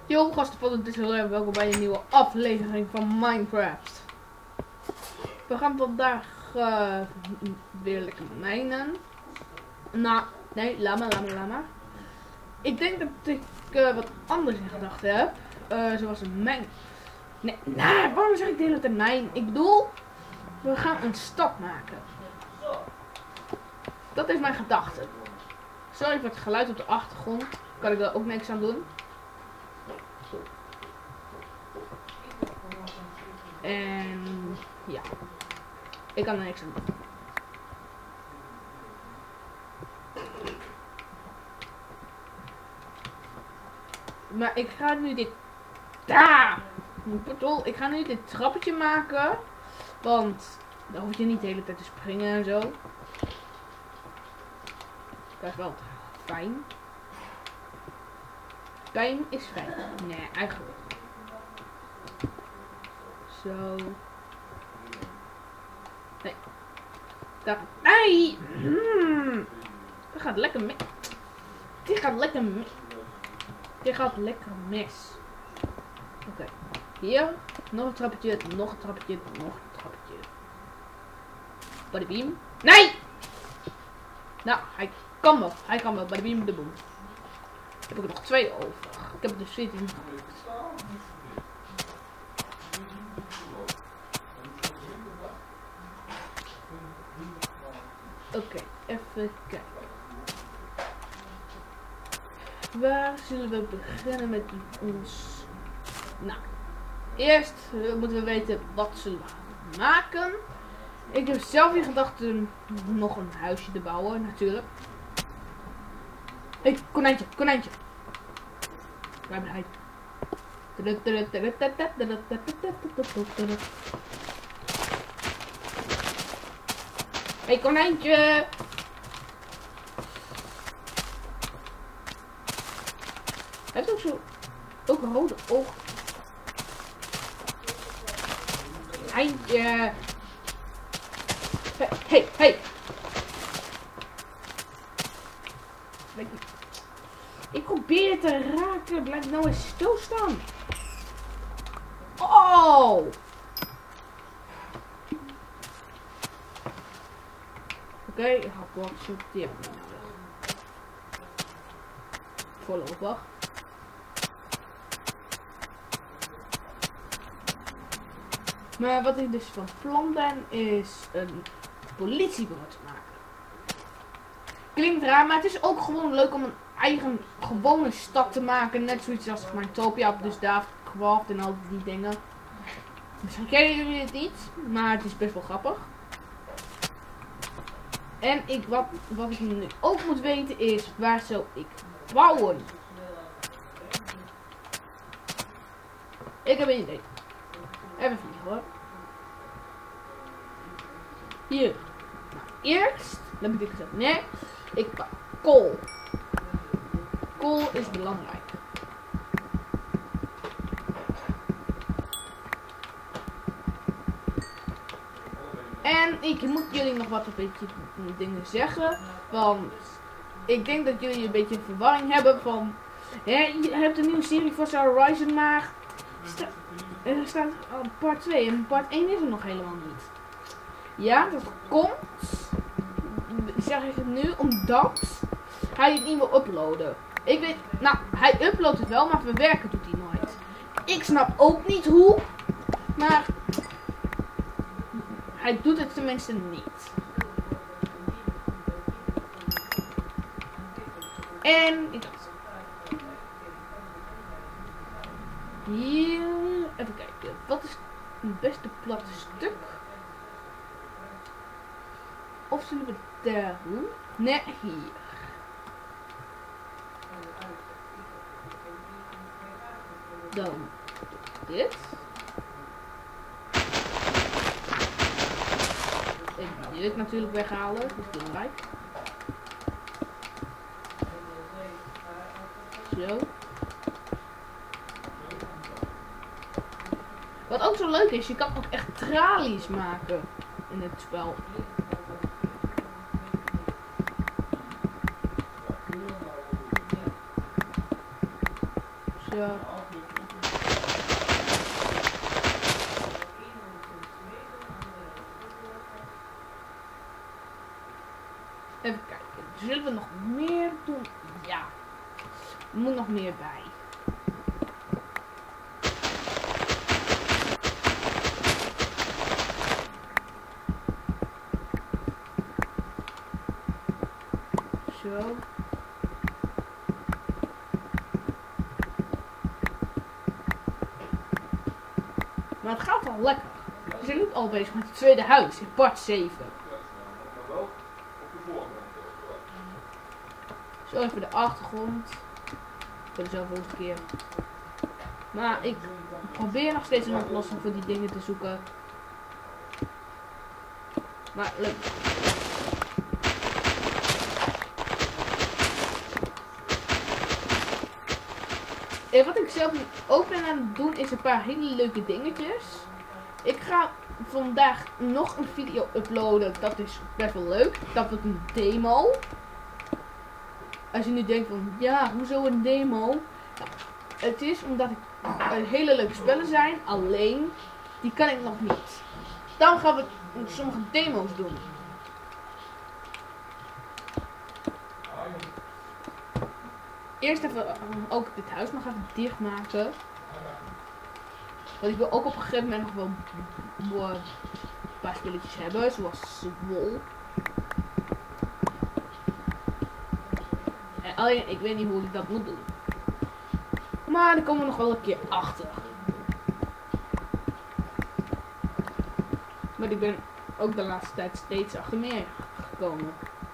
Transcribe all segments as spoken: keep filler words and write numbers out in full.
Yo gasten van het is heel erg welkom bij een nieuwe aflevering van Minecraft. We gaan vandaag uh, weer lekker mijnen. Nou, nee, laat maar, laat maar, laat maar. Ik denk dat ik uh, wat anders in gedachten heb. Uh, zoals een mijn. Nee, nou, waarom zeg ik de hele tijd mijn? Ik bedoel, we gaan een stad maken. Dat is mijn gedachte. Sorry voor het geluid op de achtergrond. Kan ik daar ook niks aan doen. En ja, ik kan er niks aan doen. Maar ik ga nu dit... Daar! Pardon, ik ga nu dit trappetje maken. Want dan hoef je niet de hele tijd te springen en zo. Dat is wel fijn. Pijn is fijn. Nee, eigenlijk. Zo. Nee. Dat. Nee! Hmm. Dat gaat lekker mis. Dit gaat lekker mis. Dit gaat lekker mis. Oké. Okay. Hier. Nog een trappetje. Nog een trappetje. Nog een trappetje. Badabeam. Nee! Nou, hij kan wel. Hij kan wel. Badabeam de boom. Heb ik er nog twee over. Ik heb er dus veertien. Oké, okay, even kijken. Waar zullen we beginnen met ons? Nou, eerst uh, moeten we weten wat zullen we maken. Ik heb zelf in gedachten nog een huisje te bouwen, natuurlijk. Hé, hey, konijntje, konijntje. Waar ben hij? Hé, hey, konijntje! Hij heeft ook zo... ook een rode oog. Konijntje! Hé, hé, hé! Ik probeer het te raken. Blijf nou eens stilstaan. Oh! Oké, okay, ik ga blokjes tip. Voorlopig. Maar wat ik dus van plan ben is een politiebureau te maken. Klinkt raar, maar het is ook gewoon leuk om een eigen gewone stad te maken. Net zoiets als Minetopia, dus Davidcraft en al die dingen. Misschien kennen jullie het niet, maar het is best wel grappig. En ik, wat, wat ik nu ook moet weten is, waar zou ik bouwen? Ik heb een idee. Even vliegen hoor. Hier. Nou, eerst, heb ik dit gezegd? Nee. Ik pak kool. Kool is belangrijk. En ik moet jullie nog wat een beetje dingen zeggen. Want ik denk dat jullie een beetje een verwarring hebben van... Hè, je hebt een nieuwe serie van Horizon, maar... Sta, er staat al part twee en part één is er nog helemaal niet. Ja, dat komt... zeg ik het nu, omdat hij het niet wil uploaden. Ik weet, nou, hij uploadt het wel, maar verwerken doet hij nooit. Ik snap ook niet hoe, maar hij doet het tenminste niet. En ik dacht, hier, even kijken, wat is het beste platte stuk? Of zullen we daar doen? Nee, hier. Dan dit. Ik moet dit natuurlijk weghalen, dat is belangrijk. Zo. Wat ook zo leuk is, je kan ook echt tralies maken in het spel. Zo. Zullen we nog meer doen? Ja. Er moet nog meer bij. Zo. Maar het gaat al lekker. We zijn nu al bezig met het tweede huis in part zeven. Zo even de achtergrond. Voor de zoveelste keer. Maar ik probeer nog steeds een oplossing voor die dingen te zoeken. Maar leuk. En wat ik zelf ook ben aan het doen is een paar hele leuke dingetjes. Ik ga vandaag nog een video uploaden. Dat is best wel leuk. Dat wordt een demo. Als je nu denkt van, ja, hoezo een demo? Nou, het is omdat ik uh, hele leuke spellen zijn. Alleen, die kan ik nog niet. Dan gaan we sommige demo's doen. Eerst even uh, ook dit huis nog even dichtmaken. Want ik wil ook op een gegeven moment nog wel een paar spelletjes hebben. Zoals Wol. En alleen, ik weet niet hoe ik dat moet doen. Maar daar komen we nog wel een keer achter. Maar ik ben ook de laatste tijd steeds achter meer gekomen.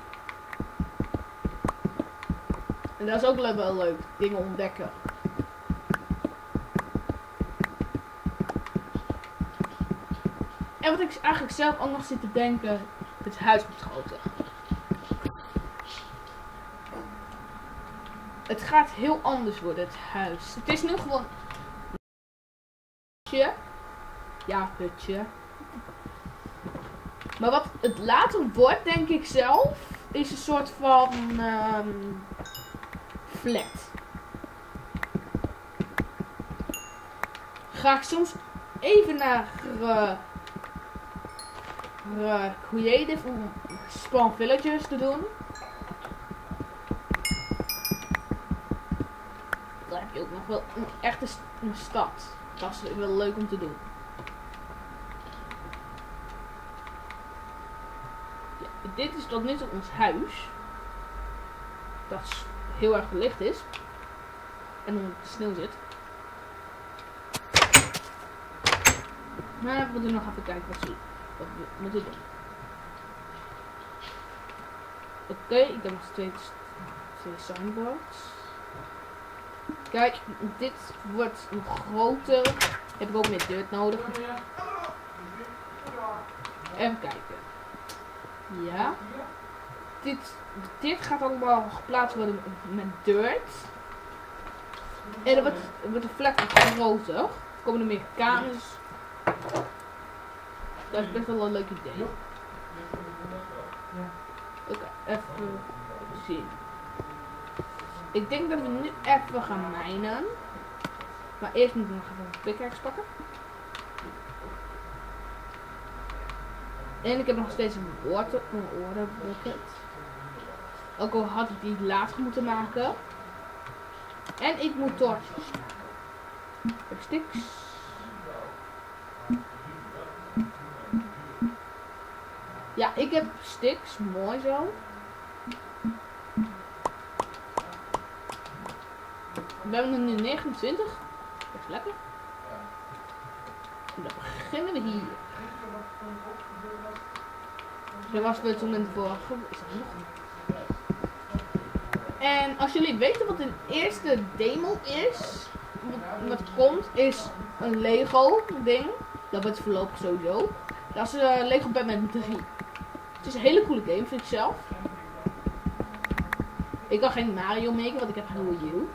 En dat is ook wel leuk, dingen ontdekken. En wat ik eigenlijk zelf ook nog zit te denken, het huis moet groter. Het gaat heel anders worden, het huis. Het is nu gewoon een hutje. Ja, hutje. Maar wat het later wordt, denk ik zelf, is een soort van um, flat. Ga ik soms even naar uh, uh, Creative om Spawn Villagers te doen. Dan heb je ook nog wel een echte st een stad. Dat is wel leuk om te doen. Ja, dit is tot nu toe ons huis. Dat heel erg verlicht is. En onder de sneeuw zit. Maar we moeten nog even kijken wat, wat we moeten doen. Oké, okay, ik heb nog twee, twee signboards. Kijk, dit wordt nog groter. Heb ik ook meer dirt nodig. Even kijken. Ja. Dit, dit gaat allemaal geplaatst worden met dirt. En dan wordt, wordt de vlek wat groter. Er komen er meer kamers. Dat is best wel een leuk idee. Oké, okay, even zien. Ik denk dat we nu even gaan mijnen. Maar eerst moeten we nog even een pickaxe pakken. En ik heb nog steeds een water, een water bucket. Ook al had ik die later moeten maken. En ik moet torches. Ik heb sticks. Ja, ik heb sticks. Mooi zo. We hebben er nu negenentwintig. Dat is lekker. En dan beginnen we hier. Zoals we toen in de vorige is er nog. En als jullie weten wat een eerste demo is, wat, wat komt, is een Lego ding. Dat wordt voorlopig sowieso. Dat is uh, Lego Batman drie. Het is een hele coole game, vind ik zelf. Ik kan geen Mario maken, want ik heb geen Wii U.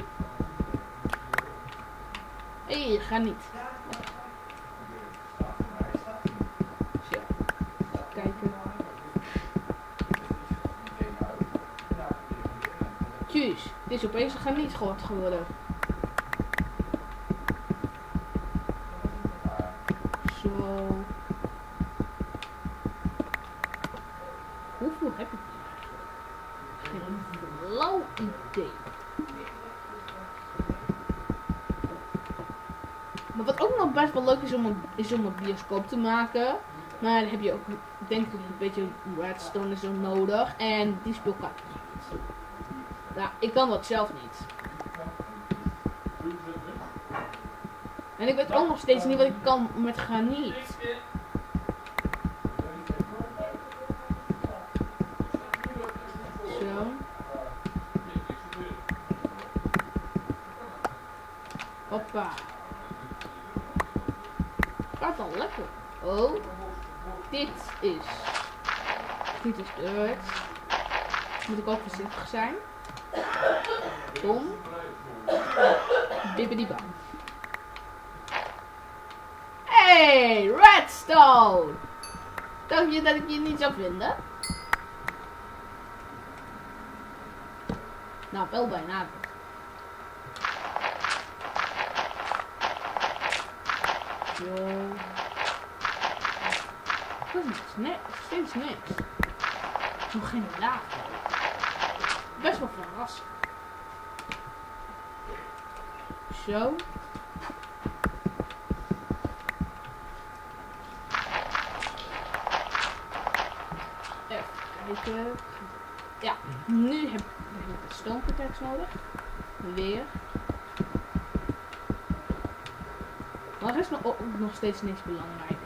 Hé, hey, ga niet. Zo. Kijken. Tjus, dit is opeens een niet groot geworden. Zo. Hoeveel heb ik hier eigenlijk? Geen Maar wat ook nog best wel leuk is om een, is om een bioscoop te maken. Maar dan heb je ook, denk ik, een beetje redstone en zo nodig. En die speel kan ik niet. Nou, ik kan dat zelf niet. En ik weet ook nog steeds niet wat ik kan met graniet. Zo. Hoppa. Gaat al lekker. Oh. Dit is. Dit is dirt. Moet ik ook voorzichtig zijn. Tom. Bibbidi-bam. Hey, redstone! Dacht je dat ik je niet zou vinden? Nou, wel bijna. Zo. Dat is niks, steeds niks. Nog geen lava. Best wel verrassend. Zo. Even kijken. Ja, nu heb ik de stone pickaxe nodig. Weer. Maar er is nog, ook nog steeds niks belangrijks.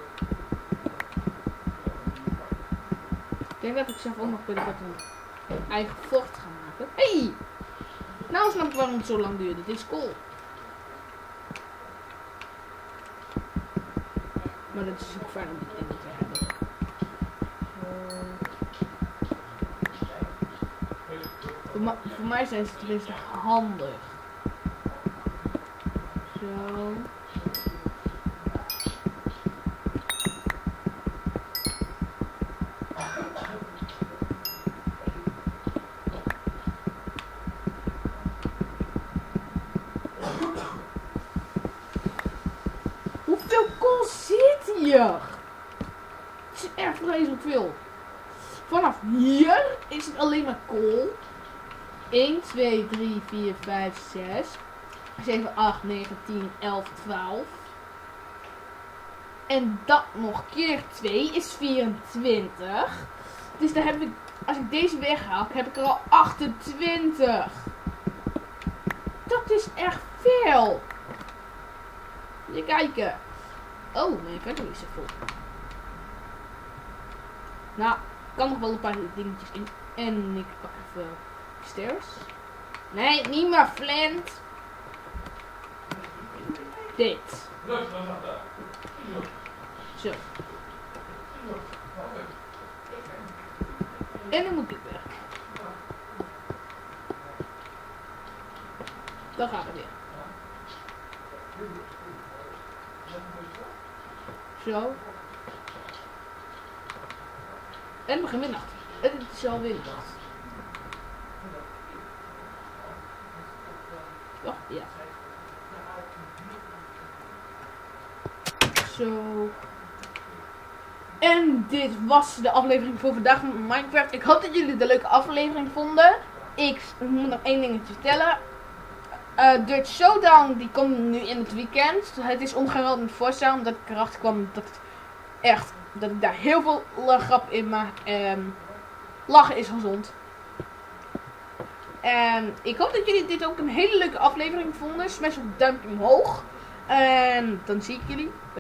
Ik denk dat ik zelf ook nog binnenkort een eigen vocht ga maken. Hey! Nou snap ik waarom het zo lang duurde. Dit is cool. Maar dat is ook fijn om die dingen te hebben. Voor, ma voor mij zijn ze tenminste handig. Zo. Hoeveel kool zit hier? Het is echt vreselijk veel. Vanaf hier is het alleen maar kool. één, twee, drie, vier, vijf, zes, zeven, acht, negen, tien, elf, twaalf. En dat nog keer twee is vierentwintig. Dus dan heb ik, als ik deze weghaal, heb ik er al achtentwintig. Dat is echt veel. Even kijken. Oh, mijn inventory is er vol. Nou, ik kan nog wel een paar dingetjes in. En ik pak even stairs. Nee, niet meer flint. Dit. Zo. En dan moet ik weg. Dan gaan we weer. Zo. En we beginnen middag. En het is alweer nacht. Oh, ja. Zo. En dit was de aflevering voor vandaag van Minecraft. Ik hoop dat jullie de leuke aflevering vonden. Ik moet nog één dingetje vertellen. Uh, Dirt Showdown die komt nu in het weekend. Het is omgeruild met Forza, omdat ik erachter kwam dat het echt, dat ik daar heel veel grap in maak. En lachen is gezond. En ik hoop dat jullie dit ook een hele leuke aflevering vonden. Smash op het duimpje omhoog. En dan zie ik jullie